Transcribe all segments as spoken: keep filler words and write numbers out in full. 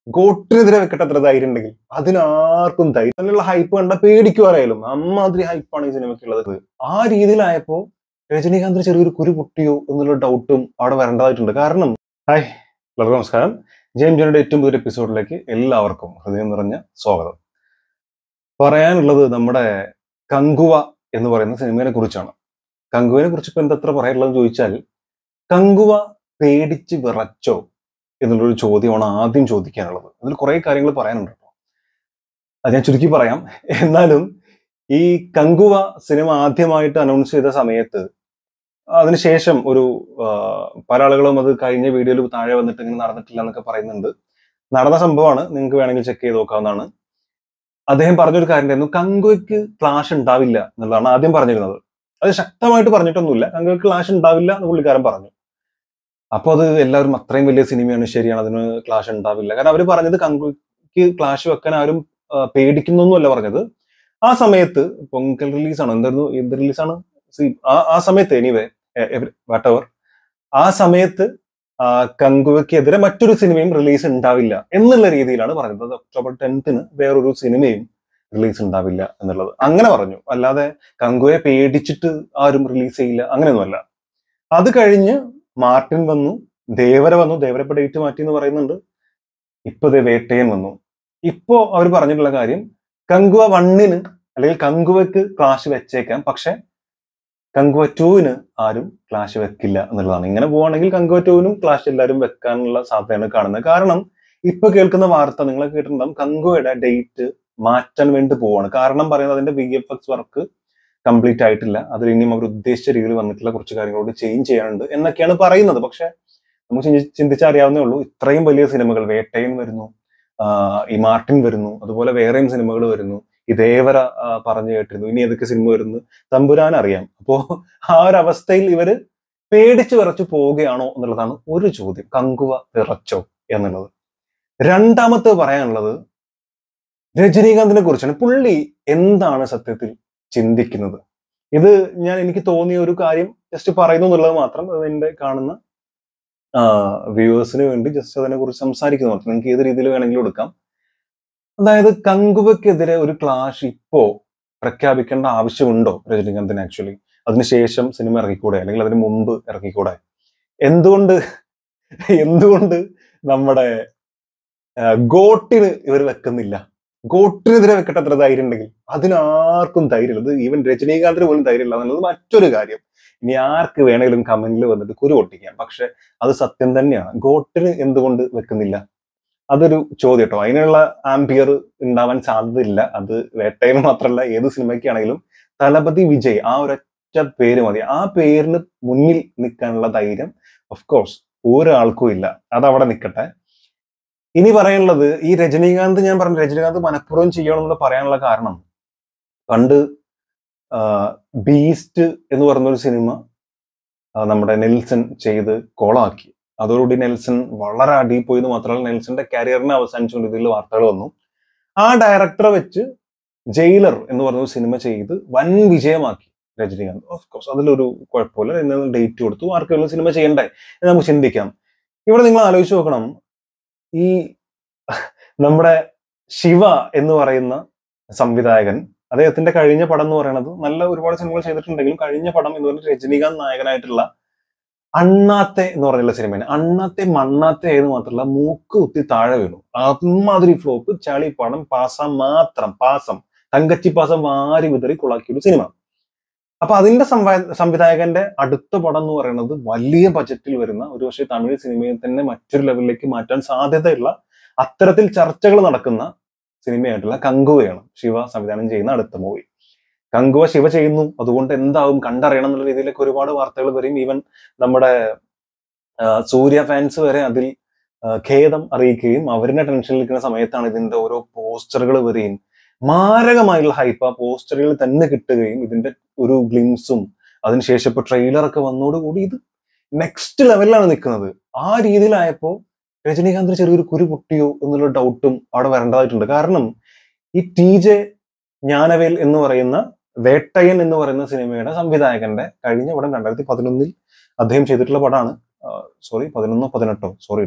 ഗോട്ടിനെതിരെ വെക്കട്ടെ എത്ര ധൈര്യം ഉണ്ടെങ്കിൽ അതിനാർക്കും ധൈര്യം തന്നെയുള്ള ഹൈപ്പ് കണ്ട പേടിക്കുവാറായാലും അമ്മാതിരി ഹൈപ്പാണ് ഈ സിനിമയ്ക്കുള്ളത്. ആ രീതിയിലായപ്പോ രജനീകാന്തിന് ചെറിയൊരു കുരു പൊട്ടിയോ എന്നുള്ള ഡൗട്ടും അവിടെ വരേണ്ടതായിട്ടുണ്ട്. കാരണം ഹായ് വളരെ നമസ്കാരം, ജെയിം ജോണിയുടെ ഏറ്റവും പുതിയ എപ്പിസോഡിലേക്ക് എല്ലാവർക്കും ഹൃദയം നിറഞ്ഞ സ്വാഗതം. പറയാനുള്ളത് നമ്മുടെ കങ്കുവ എന്ന് പറയുന്ന സിനിമയെ കുറിച്ചാണ്. കങ്കുവിനെ കുറിച്ച് ഇപ്പൊ എന്തത്ര പറയാനുള്ളതെന്ന് ചോദിച്ചാൽ, കങ്കുവ പേടിച്ച് വിറച്ചോ എന്നുള്ളൊരു ചോദ്യമാണ് ആദ്യം ചോദിക്കാനുള്ളത്. അതിൽ കുറെ കാര്യങ്ങൾ പറയാനുണ്ട് കേട്ടോ, അത് ഞാൻ ചുരുക്കി പറയാം. എന്നാലും ഈ കങ്കുവ സിനിമ ആദ്യമായിട്ട് അനൗൺസ് ചെയ്ത സമയത്ത് അതിനുശേഷം ഒരു പല ആളുകളും അത് കഴിഞ്ഞ വീഡിയോയിൽ താഴെ വന്നിട്ട് ഇങ്ങനെ നടന്നിട്ടില്ല എന്നൊക്കെ പറയുന്നുണ്ട്. നടന്ന സംഭവമാണ്, നിങ്ങൾക്ക് വേണമെങ്കിൽ ചെക്ക് ചെയ്ത് നോക്കാവുന്നതാണ്. അദ്ദേഹം പറഞ്ഞൊരു കാര്യം ഉണ്ടായിരുന്നു, കങ്കുവയ്ക്ക് ക്ലാഷ് ഉണ്ടാവില്ല എന്നുള്ളതാണ് ആദ്യം പറഞ്ഞിരുന്നത്. അത് ശക്തമായിട്ട് പറഞ്ഞിട്ടൊന്നുമില്ല, കങ്കുവയ്ക്ക് ക്ലാഷ് ഉണ്ടാവില്ല എന്ന് പുള്ളിക്കാരൻ പറഞ്ഞു. അപ്പോൾ അത് എല്ലാവരും അത്രയും വലിയ സിനിമയാണ്, ശരിയാണ്, അതിന് ക്ലാഷ് ഉണ്ടാവില്ല. കാരണം അവർ പറഞ്ഞത് കങ്കുവയ്ക്ക് ക്ലാഷ് വെക്കാൻ ആരും പേടിക്കുന്നൊന്നുമല്ല പറഞ്ഞത്. ആ സമയത്ത് പൊങ്കൽ റിലീസാണ്, എന്തായിരുന്നു എന്ത് റിലീസാണ് ആ സമയത്ത്, എനിവേ വാട്ട് എവർ, ആ സമയത്ത് കങ്കുവയ്ക്കെതിരെ മറ്റൊരു സിനിമയും റിലീസ് ഉണ്ടാവില്ല എന്നുള്ള രീതിയിലാണ് പറഞ്ഞത്. അത് ഒക്ടോബർ ടെൻത്തിന് വേറൊരു സിനിമയും റിലീസ് ഉണ്ടാവില്ല എന്നുള്ളത് അങ്ങനെ പറഞ്ഞു. അല്ലാതെ കങ്കുവയെ പേടിച്ചിട്ട് ആരും റിലീസ് ചെയ്യില്ല അങ്ങനെയൊന്നുമല്ല. അത് കഴിഞ്ഞ് മാർട്ടിൻ വന്നു, ദേവര വന്നു, ദേവര ഇപ്പൊ ഡേറ്റ് മാറ്റി എന്ന് പറയുന്നുണ്ട്. ഇപ്പൊ ദേ വേട്ടയൻ വന്നു. ഇപ്പോ അവർ പറഞ്ഞിട്ടുള്ള കാര്യം, കങ്കുവ വണ്ണിന് അല്ലെങ്കിൽ കങ്കുവയ്ക്ക് ക്ലാഷ് വെച്ചേക്കാം, പക്ഷെ കങ്കുവ ടൂവിന് ആരും ക്ലാഷ് വെക്കില്ല എന്നുള്ളതാണ്. ഇങ്ങനെ പോവാണെങ്കിൽ കങ്കുവ ടൂവിനും ക്ലാഷ് എല്ലാവരും വെക്കാനുള്ള സാധ്യതയാണ് കാണുന്നത്. കാരണം ഇപ്പൊ കേൾക്കുന്ന വാർത്ത നിങ്ങൾ കേട്ടിട്ടുണ്ടാവും, കങ്കുവയുടെ ഡേറ്റ് മാറ്റാൻ വേണ്ടി പോവാണ്. കാരണം പറയുന്നത് അതിന്റെ V F X work complete ആയിട്ടില്ല, അതിൽ ഇനിയും അവർ ഉദ്ദേശിച്ച രീതിയിൽ വന്നിട്ടുള്ള കുറച്ച് കാര്യങ്ങളോട് ചേഞ്ച് ചെയ്യാനുണ്ട് എന്നൊക്കെയാണ് പറയുന്നത്. പക്ഷെ നമുക്ക് ചിന്തിച്ചറിയാവുന്നേ ഉള്ളൂ, ഇത്രയും വലിയ സിനിമകൾ, വേട്ടയൻ വരുന്നു, ഈ മാർട്ടിൻ വരുന്നു, അതുപോലെ വേറെയും സിനിമകൾ വരുന്നു, ഈ ദേവര പറഞ്ഞു കേട്ടിരുന്നു, ഇനി ഏതൊക്കെ സിനിമ വരുന്നു തമ്പുരാൻ അറിയാം. അപ്പോ ആ ഒരു അവസ്ഥയിൽ ഇവര് പേടിച്ച് വിറച്ചു പോവുകയാണോ എന്നുള്ളതാണ് ഒരു ചോദ്യം, കങ്കുവ വിറച്ചോ എന്നുള്ളത്. രണ്ടാമത്തെ പറയാനുള്ളത് രജനീകാന്തിനെ കുറിച്ചാണ്. പുള്ളി എന്താണ് സത്യത്തിൽ ചിന്തിക്കുന്നത്? ഇത് ഞാൻ എനിക്ക് തോന്നിയ ഒരു കാര്യം ജസ്റ്റ് പറയുന്നു എന്നുള്ളത് മാത്രം, അത് എന്റെ കാണുന്ന വ്യൂവേഴ്സിന് വേണ്ടി ജസ്റ്റ് അതിനെ കുറിച്ച് സംസാരിക്കുന്നു മാത്രം. നിങ്ങൾക്ക് ഏത് രീതിയിൽ വേണമെങ്കിലും എടുക്കാം. അതായത് കങ്കുവയ്ക്കെതിരെ ഒരു ക്ലാഷ് ഇപ്പോ പ്രഖ്യാപിക്കേണ്ട ആവശ്യമുണ്ടോ രജനീകാന്തിന്? ആക്ച്വലി അതിനുശേഷം സിനിമ ഇറക്കിക്കൂടെ, അല്ലെങ്കിൽ അതിന് മുമ്പ് ഇറക്കിക്കൂടെ? എന്തുകൊണ്ട് എന്തുകൊണ്ട് നമ്മുടെ ഗോട്ടിന് ഇവർ വെക്കുന്നില്ല? ഗോട്ടിനെതിരെ വെക്കട്ടെ എത്ര ധൈര്യം ഉണ്ടെങ്കിൽ അതിനാർക്കും ധൈര്യമില്ല. ഇത് ഈവൻ രജനീകാന്തിന് പോലും ധൈര്യമില്ല എന്നുള്ളത് മറ്റൊരു കാര്യം. ഇനി ആർക്ക് വേണമെങ്കിലും കമന്റിൽ വന്നിട്ട് കുരു പൊട്ടിക്കാം, പക്ഷെ അത് സത്യം തന്നെയാണ്. ഗോട്ടിന് എന്തുകൊണ്ട് വെക്കുന്നില്ല? അതൊരു ചോദ്യം കേട്ടോ. അതിനുള്ള ആംപിയർ ഉണ്ടാവാൻ സാധ്യതയില്ല. അത് വേട്ടയിന് മാത്രമല്ല, ഏത് സിനിമയ്ക്കാണെങ്കിലും തലപതി വിജയ് ആ ഒരൊറ്റ പേര് മതി. ആ പേരിന് മുന്നിൽ നിൽക്കാനുള്ള ധൈര്യം ഓഫ് കോഴ്സ് ഒരാൾക്കും ഇല്ല. അതവിടെ നിൽക്കട്ടെ. ഇനി പറയാനുള്ളത്, ഈ രജനീകാന്ത്, ഞാൻ പറഞ്ഞു രജനീകാന്ത് മനഃപൂർവ്വം ചെയ്യണമെന്ന് പറയാനുള്ള കാരണം, പണ്ട് ബീസ്റ്റ് എന്ന് പറഞ്ഞൊരു സിനിമ നമ്മുടെ നെൽസൺ ചെയ്ത് കോളാക്കി. അതോടുകൂടി നെൽസൺ വളരെ അടിയിൽ പോയി എന്ന് മാത്രമല്ല, നെൽസന്റെ കരിയറിനെ അവസാനിച്ചുകൊണ്ട് ഇതിൽ വാർത്തകൾ വന്നു. ആ ഡയറക്ടറെ വെച്ച് ജയിലർ എന്ന് പറഞ്ഞ സിനിമ ചെയ്ത് വൻ വിജയമാക്കി രജനീകാന്ത്. ഓഫ് കോഴ്സ് അതിലൊരു കുഴപ്പമില്ല, എന്ന് ഡേറ്റ് കൊടുത്തു, ആർക്കെങ്കിലും സിനിമ ചെയ്യണ്ടേ എന്ന് നമുക്ക് ചിന്തിക്കാം. ഇവിടെ നിങ്ങൾ ആലോചിച്ച് നോക്കണം, ഈ നമ്മുടെ ശിവ എന്ന് പറയുന്ന സംവിധായകൻ, അദ്ദേഹത്തിന്റെ കഴിഞ്ഞ പടം എന്ന് പറയുന്നത്, നല്ല ഒരുപാട് സിനിമകൾ ചെയ്തിട്ടുണ്ടെങ്കിലും കഴിഞ്ഞ പടം എന്ന് പറഞ്ഞാൽ രജനീകാന്ത് നായകനായിട്ടുള്ള അണ്ണാത്തെ എന്ന് പറഞ്ഞുള്ള സിനിമയാണ്. അണ്ണാത്തെ മണ്ണാത്തെ ആയെന്ന് മാത്രമല്ല, മൂക്ക് കുത്തി താഴെ വീണു. അമ്മാതിരി ഫ്ലോപ്പ്, ചളി പടം, പാസം മാത്രം, പാസം തങ്കച്ചി പാസം വാരി വിതറി കുളാക്കിയൊരു സിനിമ. അപ്പൊ അതിന്റെ സംവിധായകന്റെ അടുത്ത പടം എന്ന് പറയുന്നത് വലിയ ബജറ്റിൽ വരുന്ന, ഒരു പക്ഷേ തമിഴ് സിനിമയെ തന്നെ മറ്റൊരു ലെവലിലേക്ക് മാറ്റാൻ സാധ്യതയുള്ള അത്തരത്തിൽ ചർച്ചകൾ നടക്കുന്ന സിനിമയായിട്ടുള്ള കങ്കുവയാണ് ശിവ സംവിധാനം ചെയ്യുന്ന അടുത്ത മൂവി. കങ്കുവ ശിവ ചെയ്യുന്നു, അതുകൊണ്ട് എന്താവും കണ്ടറിയണം എന്നുള്ള രീതിയിലൊക്കെ ഒരുപാട് വാർത്തകൾ വരും. ഈവൻ നമ്മുടെ സൂര്യ ഫാൻസ് വരെ അതിൽ ഖേദം അറിയിക്കുകയും അവരുടെ ടെൻഷനിൽ നിൽക്കുന്ന സമയത്താണ് ഇതിന്റെ ഓരോ പോസ്റ്ററുകൾ വരികയും മാരകമായുള്ള ഹൈപ്പ് ആ പോസ്റ്ററുകളിൽ തന്നെ കിട്ടുകയും ഇതിന്റെ ഒരു ഗ്ലിംസും അതിനുശേഷം ഇപ്പൊ ട്രെയിലറൊക്കെ വന്നോടുകൂടി ഇത് നെക്സ്റ്റ് ലെവലിലാണ് നിൽക്കുന്നത്. ആ രീതിയിലായപ്പോ രജനീകാന്തിന് ചെറിയൊരു കുരു പൊട്ടിയോ എന്നുള്ള ഡൗട്ടും അവിടെ വരേണ്ടതായിട്ടുണ്ട്. കാരണം ഈ ടി ജെ ജ്ഞാനവേൽ എന്ന് പറയുന്ന വേട്ടയൻ എന്ന് പറയുന്ന സിനിമയുടെ സംവിധായകന്റെ കഴിഞ്ഞ പടം രണ്ടായിരത്തി പതിനൊന്നിൽ അദ്ദേഹം ചെയ്തിട്ടുള്ള പടമാണ്. സോറി പതിനൊന്നോ പതിനെട്ടോ സോറി കേട്ടോ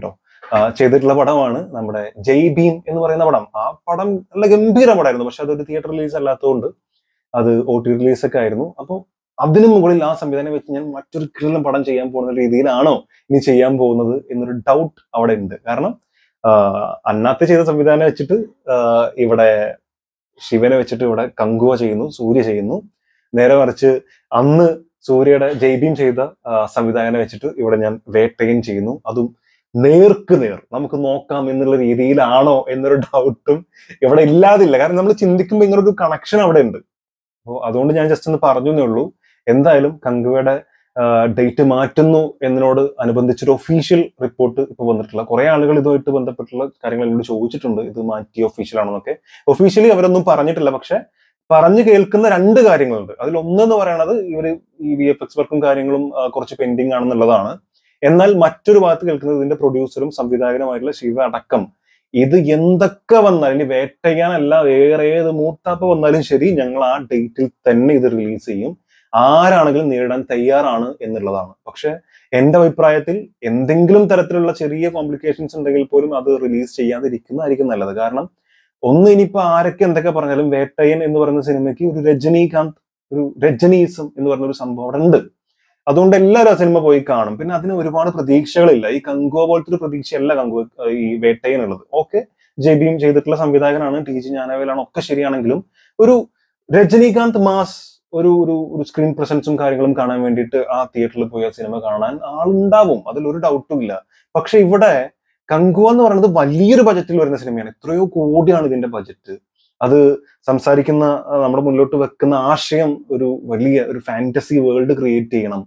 ചെയ്തിട്ടുള്ള പടമാണ് നമ്മുടെ ജയ് ഭീം എന്ന് പറയുന്ന പടം. ആ പടം നല്ല ഗംഭീര പടമായിരുന്നു. പക്ഷെ അതൊരു തിയേറ്റർ റിലീസ് അല്ലാത്തതുകൊണ്ട് അത് ഒ ടി റിലീസ് ഒക്കെ ആയിരുന്നു. അപ്പോൾ അതിനു മുകളിൽ ആ സംവിധാനം വെച്ച് ഞാൻ മറ്റൊരു കിടിലൻ പടം ചെയ്യാൻ പോകുന്ന രീതിയിലാണോ ഇനി ചെയ്യാൻ പോകുന്നത് എന്നൊരു ഡൗട്ട് അവിടെ ഉണ്ട്. കാരണം അന്നാത്ത് ചെയ്ത സംവിധാനം വെച്ചിട്ട് ഇവിടെ ശിവനെ വെച്ചിട്ട് ഇവിടെ കങ്കുവ ചെയ്യുന്നു, സൂര്യ ചെയ്യുന്നു. നേരെ മറിച്ച് അന്ന് സൂര്യയുടെ ജയ് ഭീം ചെയ്ത സംവിധാനം വെച്ചിട്ട് ഇവിടെ ഞാൻ വേട്ടയൻ ചെയ്യുന്നു. അതും നേർക്ക് നേർ നമുക്ക് നോക്കാം എന്നുള്ള രീതിയിലാണോ എന്നൊരു ഡൗട്ടും ഇവിടെ ഇല്ലാതില്ല. കാരണം നമ്മൾ ചിന്തിക്കുമ്പോൾ ഇങ്ങനൊരു കണക്ഷൻ അവിടെ ഉണ്ട്. അപ്പോൾ അതുകൊണ്ട് ഞാൻ ജസ്റ്റ് ഒന്ന് പറഞ്ഞേ ഉള്ളൂ. എന്തായാലും കങ്കുവയുടെ ഡേറ്റ് മാറ്റുന്നു എന്നതിനോട് അനുബന്ധിച്ചൊരു ഒഫീഷ്യൽ റിപ്പോർട്ട് ഇപ്പൊ വന്നിട്ടുള്ള കുറെ ആളുകൾ ഇതുമായിട്ട് ബന്ധപ്പെട്ടുള്ള കാര്യങ്ങൾ എന്നോട് ചോദിച്ചിട്ടുണ്ട്, ഇത് മാറ്റി ഒഫീഷ്യൽ ആണെന്നൊക്കെ. ഒഫീഷ്യലി അവരൊന്നും പറഞ്ഞിട്ടില്ല, പക്ഷെ പറഞ്ഞു കേൾക്കുന്ന രണ്ട് കാര്യങ്ങളുണ്ട്. അതിൽ ഒന്നെന്ന് പറയുന്നത് ഇവര് ഈ വി എഫ് എക്സ് വർക്കും കാര്യങ്ങളും കുറച്ച് പെൻഡിങ് ആണെന്നുള്ളതാണ്. എന്നാൽ മറ്റൊരു ഭാഗത്ത് കേൾക്കുന്നത് ഇതിന്റെ പ്രൊഡ്യൂസറും സംവിധായകനുമായിട്ടുള്ള ശിവ അടക്കം ഇത് എന്തൊക്കെ വന്നാലും, ഇനി വേട്ടയ്ക്കാനല്ല വേറെ ഏത് മൂത്താപ്പ് വന്നാലും ശരി, ഞങ്ങൾ ആ ഡേറ്റിൽ തന്നെ ഇത് റിലീസ് ചെയ്യും, ആരാണെങ്കിലും നേരിടാൻ തയ്യാറാണ് എന്നുള്ളതാണ്. പക്ഷെ എന്റെ അഭിപ്രായത്തിൽ എന്തെങ്കിലും തരത്തിലുള്ള ചെറിയ കോംപ്ലിക്കേഷൻസ് ഉണ്ടെങ്കിൽ പോലും അത് റിലീസ് ചെയ്യാതിരിക്കുന്നതായിരിക്കും നല്ലത്. കാരണം ഒന്ന്, ഇനിയിപ്പോ ആരൊക്കെ എന്തൊക്കെ പറഞ്ഞാലും വേട്ടയൻ എന്ന് പറയുന്ന സിനിമയ്ക്ക് ഒരു രജനീകാന്ത്, ഒരു രജനീസം എന്ന് പറഞ്ഞ ഒരു സംഭവം അവിടെ ഉണ്ട്. അതുകൊണ്ട് എല്ലാവരും ആ സിനിമ പോയി കാണും. പിന്നെ അതിന് ഒരുപാട് പ്രതീക്ഷകളില്ല. ഈ കങ്കുവ പോലത്തെ ഒരു പ്രതീക്ഷയല്ല കങ്കുവ ഈ വേട്ടയനുള്ളത്. ഓക്കെ, ജയ് ഭീം ചെയ്തിട്ടുള്ള സംവിധായകനാണ്, ടി ജി ജ്ഞാനവേലാണ്, ഒക്കെ ശരിയാണെങ്കിലും ഒരു രജനീകാന്ത് മാസ് ഒരു ഒരു ഒരു സ്ക്രീൻ പ്രസൻസും കാര്യങ്ങളും കാണാൻ വേണ്ടിയിട്ട് ആ തിയേറ്ററിൽ പോയി ആ സിനിമ കാണാൻ ആളുണ്ടാവും, അതിലൊരു ഡൗട്ടും ഇല്ല. പക്ഷെ ഇവിടെ കങ്കുവ എന്ന് പറയുന്നത് വലിയൊരു ബജറ്റിൽ വരുന്ന സിനിമയാണ്. എത്രയോ കോടിയാണ് ഇതിന്റെ ബജറ്റ്. അത് സംസാരിക്കുന്ന നമ്മുടെ മുന്നോട്ട് വെക്കുന്ന ആശയം ഒരു വലിയ ഒരു ഫാന്റസി വേൾഡ് ക്രിയേറ്റ് ചെയ്യണം.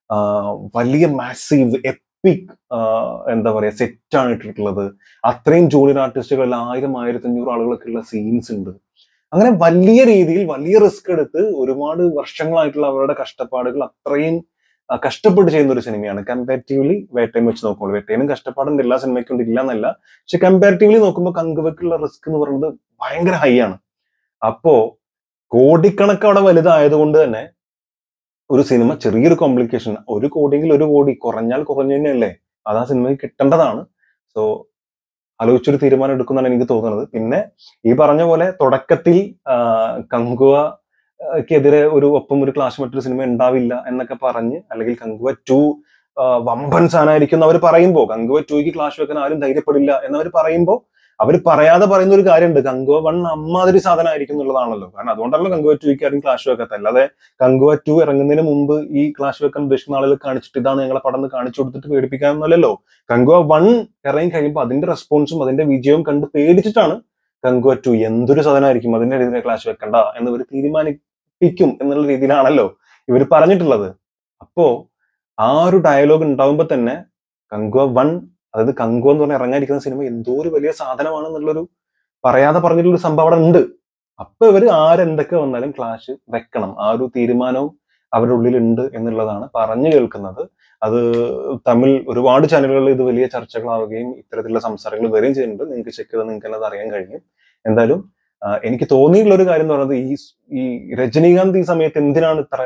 വലിയ മാസീവ് എപ്പിക് എന്താ പറയാ സെറ്റാണ് ഇട്ടിട്ടുള്ളത്. അത്രയും ജൂനിയർ ആർട്ടിസ്റ്റുകൾ, ആയിരം ആയിരത്തി അഞ്ഞൂറ് ആളുകളൊക്കെ ഉള്ള സീൻസ് ഉണ്ട്. അങ്ങനെ വലിയ രീതിയിൽ വലിയ റിസ്ക് എടുത്ത് ഒരുപാട് വർഷങ്ങളായിട്ടുള്ള അവരുടെ കഷ്ടപ്പാടുകൾ അത്രയും കഷ്ടപ്പെട്ട് ചെയ്യുന്ന ഒരു സിനിമയാണ്. കമ്പാരിറ്റീവ്ലി വേട്ടയൻ വെച്ച് നോക്കുമ്പോൾ, വേട്ടയനും കഷ്ടപ്പാടുണ്ട്, എല്ലാ സിനിമയ്ക്കും ഇല്ല എന്നല്ല, പക്ഷെ കമ്പാരിറ്റീവ്ലി നോക്കുമ്പോൾ കങ്കുവയ്ക്കുള്ള റിസ്ക് എന്ന് പറയുന്നത് ഭയങ്കര ഹൈ ആണ്. അപ്പോ കോടിക്കണക്ക് അവിടെ വലുതായതുകൊണ്ട് തന്നെ ഒരു സിനിമ ചെറിയൊരു കോംപ്ലിക്കേഷൻ, ഒരു കോടിയെങ്കിൽ ഒരു കോടി, കുറഞ്ഞാൽ കുറഞ്ഞു തന്നെയല്ലേ, അത് ആ സിനിമയ്ക്ക് കിട്ടേണ്ടതാണ്. സോ ആലോചിച്ചൊരു തീരുമാനം എടുക്കുന്നതാണ് എനിക്ക് തോന്നുന്നത്. പിന്നെ ഈ പറഞ്ഞ പോലെ തുടക്കത്തിൽ കങ്കുവക്കെതിരെ ഒരു ഒപ്പം ഒരു ക്ലാഷ് മറ്റൊരു സിനിമ ഉണ്ടാവില്ല എന്നൊക്കെ പറഞ്ഞ്, അല്ലെങ്കിൽ കങ്കുവ ടു വമ്പൻ സാധനമായിരിക്കും അവർ പറയുമ്പോൾ, കങ്കുവ ടൂക്ക് ക്ലാഷ് വെക്കാൻ ആരും ധൈര്യപ്പെടില്ല എന്നവർ പറയുമ്പോൾ, അവർ പറയാതെ പറയുന്ന ഒരു കാര്യമുണ്ട്, കങ്കുവ വൺ അമ്മാതിരി സാധനമായിരിക്കും എന്നുള്ളതാണല്ലോ. കാരണം അതുകൊണ്ടല്ലോ കങ്കുവ ടൂക്ക് ആരും ക്ലാഷ് വെക്കാത്ത. അല്ലാതെ കങ്കുവ ടു ഇറങ്ങുന്നതിന് മുമ്പ് ഈ ക്ലാഷ് വെക്കാൻ ഉദ്ദേശിക്കുന്ന ആളുകൾ കാണിച്ചിട്ട് ഇതാണ് ഞങ്ങളെ പടം കാണിച്ചു കൊടുത്തിട്ട് പേടിപ്പിക്കാനൊന്നുമല്ലല്ലോ. കങ്കുവ വൺ ഇറങ്ങി കഴിയുമ്പോൾ അതിന്റെ റെസ്പോൺസും അതിന്റെ വിജയവും കണ്ട് പേടിച്ചിട്ടാണ് കങ്കുവ ടു എന്തൊരു സാധനമായിരിക്കും, അതിന്റെ രീതിയിൽ ക്ലാഷ് വെക്കണ്ട എന്ന് ഇവർ തീരുമാനിപ്പിക്കും എന്നുള്ള രീതിയിലാണല്ലോ ഇവർ പറഞ്ഞിട്ടുള്ളത്. അപ്പോ ആ ഒരു ഡയലോഗ് ഉണ്ടാവുമ്പോ തന്നെ കങ്കുവ വൺ, അതായത് കങ്കുവ എന്ന് പറഞ്ഞാൽ ഇറങ്ങാതിരിക്കുന്ന സിനിമ എന്തോ ഒരു വലിയ സാധനമാണെന്നുള്ളൊരു പറയാതെ പറഞ്ഞിട്ടുള്ള ഒരു സംഭവം അവിടെ ഉണ്ട്. അപ്പൊ ഇവര് ആരെന്തൊക്കെ വന്നാലും ക്ലാഷ് വെക്കണം, ആ ഒരു തീരുമാനവും അവരുടെ ഉള്ളിലുണ്ട് എന്നുള്ളതാണ് പറഞ്ഞു കേൾക്കുന്നത്. അത് തമിഴ് ഒരുപാട് ചാനലുകളിൽ ഇത് വലിയ ചർച്ചകളാവുകയും ഇത്തരത്തിലുള്ള സംസാരങ്ങൾ വരികയും ചെയ്യുന്നുണ്ട്. നിങ്ങൾക്ക് ചെക്ക് ചെയ്താൽ നിങ്ങൾക്ക് അത് അറിയാൻ കഴിയും. എന്തായാലും എനിക്ക് തോന്നിയിട്ടുള്ള ഒരു കാര്യം എന്ന് പറയുന്നത്, ഈ ഈ രജനീകാന്ത് ഈ സമയത്ത് എന്തിനാണ് ഇത്ര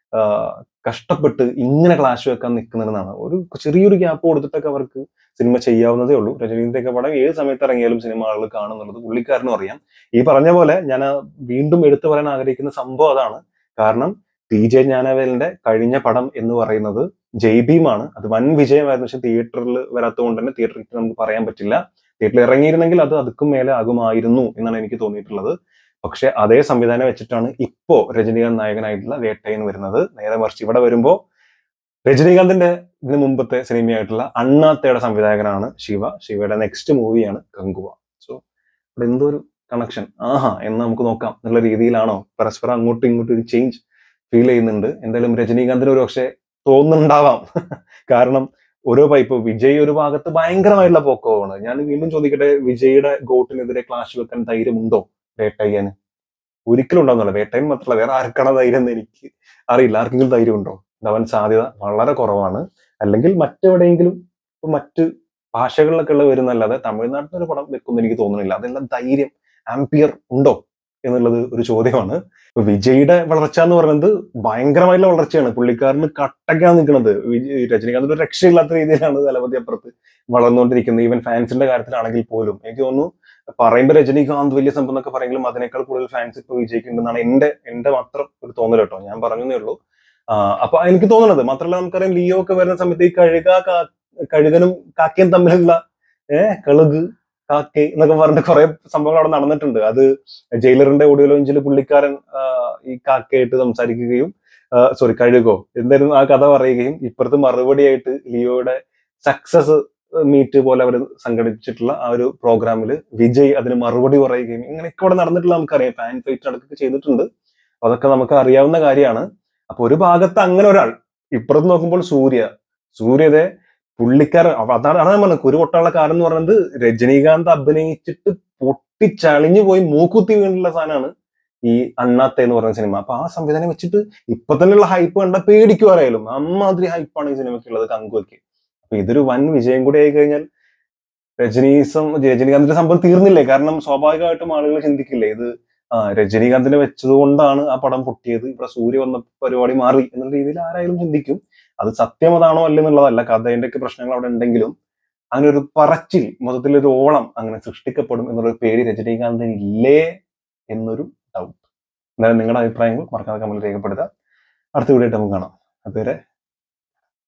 കഷ്ടപ്പെട്ട് ഇങ്ങനെ ക്ലാഷ് വെക്കാൻ നിൽക്കുന്നതെന്നാണ്. ഒരു ചെറിയൊരു ഗ്യാപ്പ് കൊടുത്തിട്ടൊക്കെ അവർക്ക് സിനിമ ചെയ്യാവുന്നതേ ഉള്ളൂ. രജനീകാന്തിന്റെ പടം ഏത് സമയത്ത് ഇറങ്ങിയാലും സിനിമ ആളുകൾ കാണുന്നുള്ളത് പുള്ളിക്കാരനും അറിയാം. ഈ പറഞ്ഞ പോലെ ഞാൻ വീണ്ടും എടുത്തു പറയാൻ ആഗ്രഹിക്കുന്ന സംഭവം അതാണ്. കാരണം ടി ജെ ജ്ഞാനവേലിന്റെ കഴിഞ്ഞ പടം എന്ന് പറയുന്നത് ജയ് ഭീമാണ്. അത് വൻ വിജയമായിരുന്നു. പക്ഷെ തിയേറ്ററിൽ വരാത്തത് കൊണ്ട് തന്നെ തിയേറ്ററിൽ നമുക്ക് പറയാൻ പറ്റില്ല. തിയേറ്ററിൽ ഇറങ്ങിയിരുന്നെങ്കിൽ അത് അതുക്കും മേലെ ആകുമായിരുന്നു എന്നാണ് എനിക്ക് തോന്നിയിട്ടുള്ളത്. പക്ഷെ അതേ സംവിധാനം വെച്ചിട്ടാണ് ഇപ്പോ രജനീകാന്ത് നായകനായിട്ടുള്ള വേട്ടയൻ വരുന്നത്. നേരെ മറിച്ച് ഇവിടെ വരുമ്പോ രജനീകാന്തിന്റെ ഇതിന് മുമ്പത്തെ സിനിമയായിട്ടുള്ള അണ്ണാത്തയുടെ സംവിധായകനാണ് ശിവ. ശിവയുടെ നെക്സ്റ്റ് മൂവിയാണ് കങ്കുവ. സോ ഇവിടെ എന്തോ ഒരു കണക്ഷൻ, ആഹാ എന്ന് നമുക്ക് നോക്കാം എന്നുള്ള രീതിയിലാണോ, പരസ്പരം അങ്ങോട്ടും ഇങ്ങോട്ടും ഒരു ചേഞ്ച് ഫീൽ ചെയ്യുന്നുണ്ട്. എന്തായാലും രജനീകാന്തിന് ഒരു പക്ഷെ തോന്നുന്നുണ്ടാവാം. കാരണം ഓരോ പൈപ്പ് വിജയ് ഒരു ഭാഗത്ത് ഭയങ്കരമായിട്ടുള്ള പോക്കോവാണ്. ഞാൻ വീണ്ടും ചോദിക്കട്ടെ, വിജയുടെ ഗോട്ടിനെതിരെ ക്ലാഷ് വെക്കാൻ ധൈര്യമുണ്ടോ വേട്ടയ്യാന്? ഒരിക്കലും ഉണ്ടാവുന്നില്ല. വേട്ടയൻ മാത്രമല്ല, വേറെ ആർക്കാണ് ധൈര്യം എന്ന് എനിക്ക് അറിയില്ല. ആർക്കെങ്കിലും ധൈര്യം ഉണ്ടോ? ഉണ്ടാവാൻ സാധ്യത വളരെ കുറവാണ്. അല്ലെങ്കിൽ മറ്റെവിടെയെങ്കിലും മറ്റ് ഭാഷകളിലൊക്കെ ഉള്ള വരുന്നല്ലാതെ തമിഴ്നാട്ടിൽ ഒരു പടം വെക്കുമെന്ന് എനിക്ക് തോന്നുന്നില്ല. അതെല്ലാം ധൈര്യം ആംപിയർ ഉണ്ടോ? എന്നുള്ളത് ഒരു ചോദ്യമാണ്. ഇപ്പൊ വിജയുടെ വളർച്ച എന്ന് പറയുന്നത് ഭയങ്കരമായിട്ടുള്ള വളർച്ചയാണ്. പുള്ളിക്കാരന് കട്ടയ്ക്കാണ് നിൽക്കുന്നത്. രജനീകാന്ത് ഒരു രക്ഷയില്ലാത്ത രീതിയിലാണ് തലപതി അപ്പുറത്ത് വളർന്നുകൊണ്ടിരിക്കുന്നത്. ഈവൻ ഫാൻസിന്റെ കാര്യത്തിലാണെങ്കിൽ പോലും എനിക്ക് തോന്നുന്നു, പറയുമ്പോൾ രജനീകാന്ത് വലിയ സംഭവം എന്നൊക്കെ പറയുമെങ്കിലും അതിനേക്കാൾ കൂടുതൽ ഫാൻസ് ഇപ്പൊ വിജയ്ക്ക് ഉണ്ടെന്നാണ് എന്റെ എന്റെ മാത്രം ഒരു തോന്നൽ കേട്ടോ. ഞാൻ പറഞ്ഞതേ ഉള്ളൂ. അപ്പൊ എനിക്ക് തോന്നുന്നത് മാത്രമല്ല, നമുക്കറിയാം ലിയോ ഒക്കെ വരുന്ന സമയത്ത് ഈ കഴുക കഴുകനും കാക്കയും തമ്മിലുള്ള ഏഹ് കഴുക് കാക്കെ എന്നൊക്കെ പറഞ്ഞിട്ട് കുറെ സംഭവങ്ങൾ അവിടെ നടന്നിട്ടുണ്ട്. അത് ജയിലറിന്റെ ഓഡിയോ ലോഞ്ചിൽ പുള്ളിക്കാരൻ ഈ കാക്കയായിട്ട് സംസാരിക്കുകയും സോറി കഴുകോ എന്തായാലും ആ കഥ പറയുകയും ഇപ്പുറത്ത് മറുപടിയായിട്ട് ലിയോയുടെ സക്സസ് മീറ്റ് പോലെ അവർ സംഘടിപ്പിച്ചിട്ടുള്ള ആ ഒരു പ്രോഗ്രാമിൽ വിജയ് അതിന് മറുപടി പറയുകയും ഇങ്ങനെയൊക്കെ അവിടെ നടന്നിട്ടുള്ള നമുക്കറിയാം. ഫാൻ ഫൈറ്റ് അടക്കം ചെയ്തിട്ടുണ്ട്. അതൊക്കെ നമുക്ക് അറിയാവുന്ന കാര്യമാണ്. അപ്പൊ ഒരു ഭാഗത്ത് അങ്ങനെ ഒരാൾ, ഇപ്പുറത്ത് നോക്കുമ്പോൾ സൂര്യ സൂര്യതെ പുള്ളിക്കാരൻ അതാണ് അതാണ് ഞാൻ പറഞ്ഞത്. കുരു പൊട്ടാനുള്ള കാരണം എന്ന് പറയുന്നത് രജനീകാന്ത് അഭിനയിച്ചിട്ട് പൊട്ടിച്ചളിഞ്ഞു പോയി മൂക്കുത്തി വീണ്ടുള്ള സാധനമാണ് ഈ അണ്ണാത്തെ എന്ന് പറയുന്ന സിനിമ. അപ്പൊ ആ സംവിധാനം വെച്ചിട്ട് ഇപ്പൊ തന്നെയുള്ള ഹൈപ്പ് കണ്ട പേടിക്കും അറിയാലും. അമ്മാതിരി ഹൈപ്പാണ് ഈ സിനിമയ്ക്കുള്ളത് കങ്കുവയ്ക്ക്. അപ്പൊ ഇതൊരു വൻ വിജയം കൂടി ആയി കഴിഞ്ഞാൽ രജനീസം രജനീകാന്തിന്റെ സംഭവം തീർന്നില്ലേ? കാരണം സ്വാഭാവികമായിട്ടും ആളുകൾ ചിന്തിക്കില്ലേ, ഇത് ആ രജനീകാന്തിനെ വെച്ചത് കൊണ്ടാണ് ആ പടം പൊട്ടിയത്, ഇവിടെ സൂര്യ വന്ന പരിപാടി മാറി എന്നുള്ള രീതിയിൽ ആരായാലും ചിന്തിക്കും. അത് സത്യം അതാണോ അല്ലെന്നുള്ളതല്ല, കഥയുടെ ഒക്കെ പ്രശ്നങ്ങൾ അവിടെ ഉണ്ടെങ്കിലും അങ്ങനെ ഒരു പറച്ചിൽ, മൊത്തത്തിലൊരു ഓളം അങ്ങനെ സൃഷ്ടിക്കപ്പെടും എന്നുള്ളൊരു പേടി രജനീകാന്തിന് ഇല്ലേ എന്നൊരു ഡൗട്ട്. എന്നാലും നിങ്ങളുടെ അഭിപ്രായങ്ങൾ മറക്കാതെ കമന്റ് രേഖപ്പെടുത്തുക. അടുത്ത വീഡിയോ ആയിട്ട് നമുക്ക് കാണാം. അതുവരെ